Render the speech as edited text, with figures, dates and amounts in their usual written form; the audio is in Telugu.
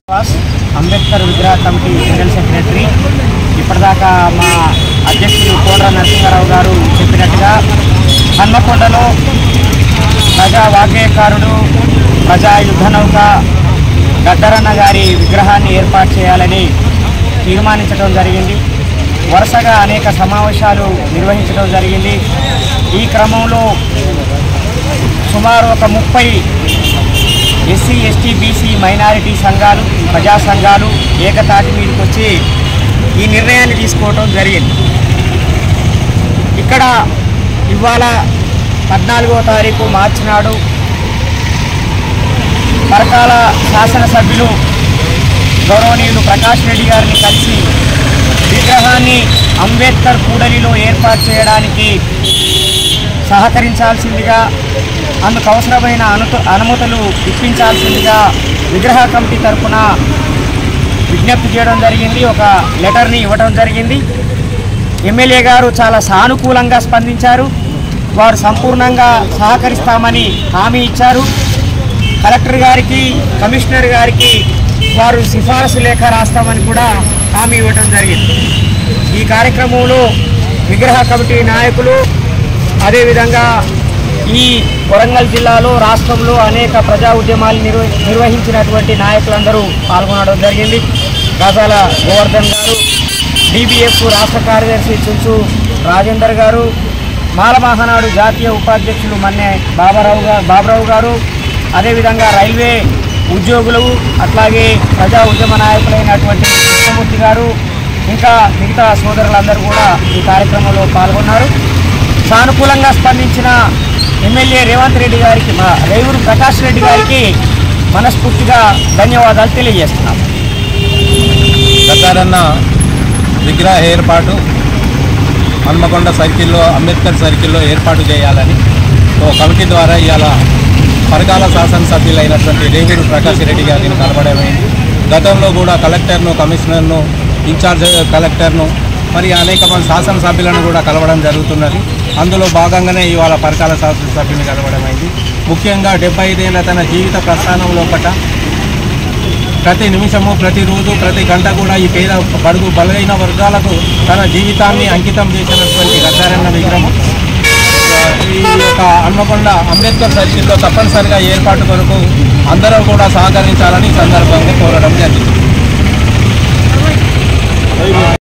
అంబేద్కర్ విగ్రహ కమిటీ జనరల్ సెక్రటరీ ఇప్పటిదాకా మా అధ్యక్షులు కోట్ర నరసింహారావు గారు చెప్పినట్టుగా హన్మకొండలో ప్రజా వాగ్గేయకారుడు ప్రజా యుద్ధ నౌక గద్దరన్న గారి విగ్రహాన్ని ఏర్పాటు చేయాలని తీర్మానించడం జరిగింది. వరుసగా అనేక సమావేశాలు నిర్వహించడం జరిగింది. ఈ క్రమంలో సుమారు ఒక 30 ఎస్సీ ఎస్టీ బీసీ మైనారిటీ సంఘాలు ప్రజా సంఘాలు ఏకతాటి మీదకి వచ్చి ఈ నిర్ణయాన్ని తీసుకోవడం జరిగింది. ఇక్కడ ఇవాళ 14వ తారీఖు మార్చి నాడు పరకాల శాసనసభ్యులు గౌరవనీయులు ప్రకాష్ రెడ్డి గారిని కలిసి విగ్రహాన్ని అంబేద్కర్ కూడలిలో ఏర్పాటు చేయడానికి సహకరించాల్సిందిగా అందుకు అవసరమైన అనుమతులు ఇప్పించాల్సిందిగా విగ్రహ కమిటీ తరఫున విజ్ఞప్తి చేయడం జరిగింది. ఒక లెటర్ని ఇవ్వడం జరిగింది. ఎమ్మెల్యే గారు చాలా సానుకూలంగా స్పందించారు. వారు సంపూర్ణంగా సహకరిస్తామని హామీ ఇచ్చారు. కలెక్టర్ గారికి కమిషనర్ గారికి వారు సిఫారసు లేఖ రాస్తామని కూడా హామీ ఇవ్వడం జరిగింది. ఈ కార్యక్రమంలో విగ్రహ కమిటీ నాయకులు అదేవిధంగా ఈ వరంగల్ జిల్లాలో రాష్ట్రంలో అనేక ప్రజా ఉద్యమాలు నిర్వహించినటువంటి నాయకులందరూ పాల్గొనడం జరిగింది. గజాల గోవర్ధన్ గారు, డిబిఎఫ్ రాష్ట్ర కార్యదర్శి చుంచు రాజేందర్ గారు, మాల మహానాడు జాతీయ ఉపాధ్యక్షులు మన్నె బాబురావు గారు, అదేవిధంగా రైల్వే ఉద్యోగులు అట్లాగే ప్రజా ఉద్యమ నాయకులైనటువంటి కృష్ణమూర్తి గారు ఇంకా మిగతా సోదరులందరూ కూడా ఈ కార్యక్రమంలో పాల్గొన్నారు. సానుకూలంగా స్పందించిన ఎమ్మెల్యే రేవంత్ రెడ్డి గారికి మా రేవూరు ప్రకాష్ రెడ్డి గారికి మనస్ఫూర్తిగా ధన్యవాదాలు తెలియజేస్తున్నాం. గద్దరన్న విగ్రహ ఏర్పాటు హన్మకొండ సర్కిల్లో అంబేద్కర్ సర్కిల్లో ఏర్పాటు చేయాలని కమిటీ ద్వారా ఇవాళ పరకాల శాసనసభ్యులైనటువంటి రేవూరు ప్రకాష్ రెడ్డి గారిని కలవడమైంది. గతంలో కూడా కలెక్టర్ను కమిషనర్ను ఇన్ఛార్జ్ కలెక్టర్ను మరి అనేక మంది శాసనసభ్యులను కూడా కలవడం జరుగుతున్నది. అందులో భాగంగానే ఇవాళ పరకాల శాసనసభ్యుని కలవడమైంది. ముఖ్యంగా 75 ఏళ్ల తన జీవిత ప్రస్థానంలో ప్రతి నిమిషము ప్రతిరోజు ప్రతి గంట కూడా ఈ పేద బడుగు బలైన వర్గాలకు తన జీవితాన్ని అంకితం చేసినటువంటి గద్దరన్న విగ్రహం ఈ యొక్క హన్మకొండ అంబేద్కర్ సర్కిల్లో తప్పనిసరిగా ఏర్పాటు కొరకు అందరూ కూడా సహకరించాలని సందర్భంగా కోరడం జరిగింది.